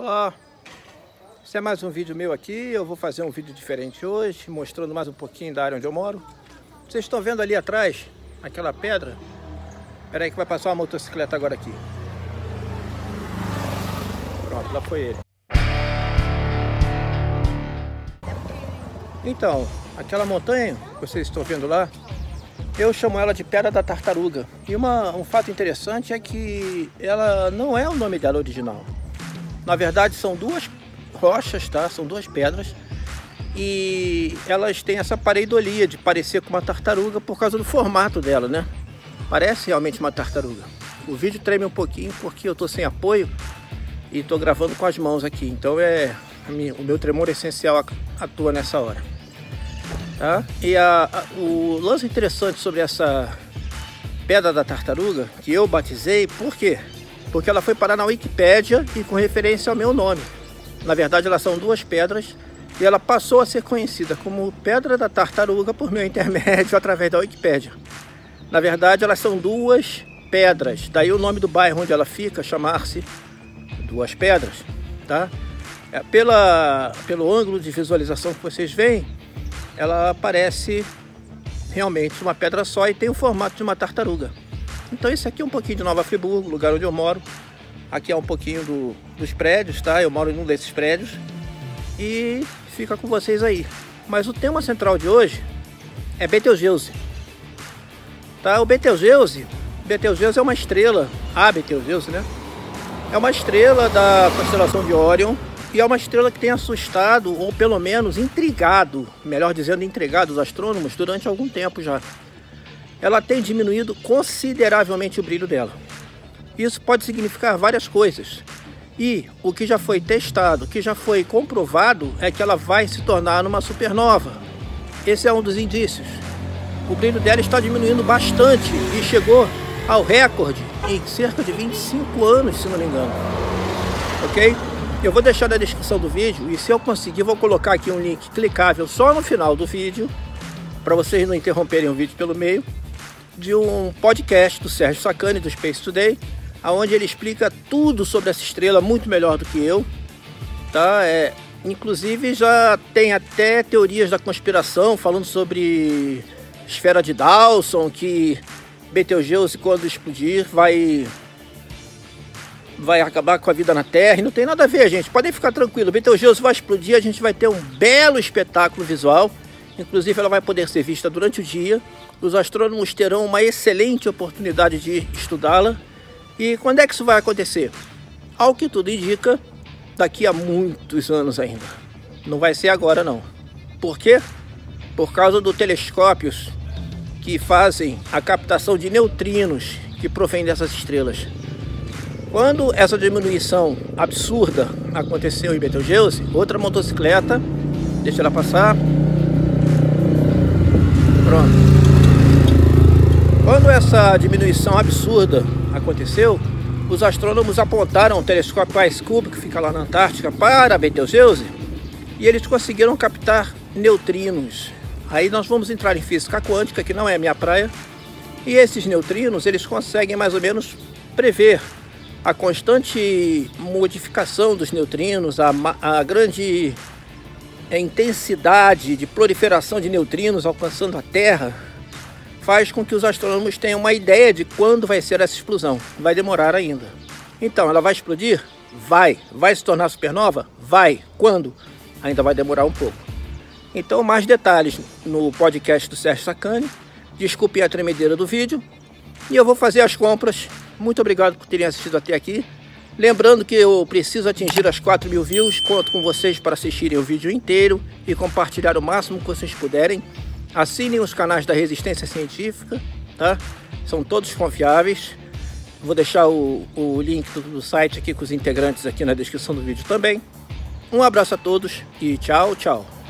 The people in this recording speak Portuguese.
Olá, esse é mais um vídeo meu aqui. Eu vou fazer um vídeo diferente hoje, mostrando mais um pouquinho da área onde eu moro. Vocês estão vendo ali atrás, aquela pedra? Espera aí que vai passar uma motocicleta agora aqui. Pronto, lá foi ele. Então, aquela montanha que vocês estão vendo lá, eu chamo ela de Pedra da Tartaruga. E um fato interessante é que ela não é o nome dela original. Na verdade são duas rochas, tá? São duas pedras. E elas têm essa pareidolia de parecer com uma tartaruga por causa do formato dela, né? Parece realmente uma tartaruga. O vídeo treme um pouquinho porque eu tô sem apoio e tô gravando com as mãos aqui. Então o meu tremor essencial atua nessa hora. Tá? E o lance interessante sobre essa Pedra da Tartaruga, que eu batizei, por quê? Porque ela foi parar na Wikipédia e com referência ao meu nome. Na verdade, elas são duas pedras e ela passou a ser conhecida como Pedra da Tartaruga por meu intermédio através da Wikipédia. Na verdade, elas são duas pedras. Daí o nome do bairro onde ela fica chamar-se Duas Pedras. Tá? Pelo ângulo de visualização que vocês veem, ela parece realmente uma pedra só e tem o formato de uma tartaruga. Então esse aqui é um pouquinho de Nova Friburgo, lugar onde eu moro. Aqui é um pouquinho dos prédios, tá? Eu moro em um desses prédios e fica com vocês aí. Mas o tema central de hoje é Betelgeuse. Tá? O Betelgeuse é uma estrela, a Betelgeuse, né? É uma estrela da constelação de Órion. E é uma estrela que tem assustado, ou pelo menos intrigado, melhor dizendo, intrigado os astrônomos durante algum tempo já. Ela tem diminuído consideravelmente o brilho dela. Isso pode significar várias coisas. E o que já foi testado, o que já foi comprovado, é que ela vai se tornar uma supernova. Esse é um dos indícios. O brilho dela está diminuindo bastante e chegou ao recorde em cerca de 25 anos, se não me engano. Ok? Eu vou deixar na descrição do vídeo e se eu conseguir vou colocar aqui um link clicável só no final do vídeo, para vocês não interromperem o vídeo pelo meio, de um podcast do Sérgio Sacani, do Space Today, onde ele explica tudo sobre essa estrela muito melhor do que eu. Tá? Inclusive já tem até teorias da conspiração falando sobre esfera de Dawson, que Betelgeuse quando explodir vai acabar com a vida na Terra, e não tem nada a ver, gente. Podem ficar tranquilos, Betelgeuse vai explodir, a gente vai ter um belo espetáculo visual. Inclusive ela vai poder ser vista durante o dia. Os astrônomos terão uma excelente oportunidade de estudá-la. E quando é que isso vai acontecer? Ao que tudo indica, daqui a muitos anos ainda. Não vai ser agora não. Por quê? Por causa dos telescópios que fazem a captação de neutrinos que provém dessas estrelas. Quando essa diminuição absurda aconteceu em Betelgeuse, outra motocicleta, deixa ela passar. Pronto. Quando essa diminuição absurda aconteceu, os astrônomos apontaram o telescópio IceCube, que fica lá na Antártica, para Betelgeuse, e eles conseguiram captar neutrinos. Aí nós vamos entrar em física quântica, que não é a minha praia, e esses neutrinos, eles conseguem mais ou menos prever a constante modificação dos neutrinos, a grande intensidade de proliferação de neutrinos alcançando a Terra, faz com que os astrônomos tenham uma ideia de quando vai ser essa explosão. Vai demorar ainda. Então, ela vai explodir? Vai. Vai se tornar supernova? Vai. Quando? Ainda vai demorar um pouco. Então, mais detalhes no podcast do Sérgio Sacani. Desculpe a tremedeira do vídeo. E eu vou fazer as compras. Muito obrigado por terem assistido até aqui. Lembrando que eu preciso atingir as 4.000 views. Conto com vocês para assistirem o vídeo inteiro e compartilhar o máximo que vocês puderem. Assinem os canais da Resistência Científica, tá? São todos confiáveis. Vou deixar o link do site aqui com os integrantes aqui na descrição do vídeo também. Um abraço a todos e tchau, tchau.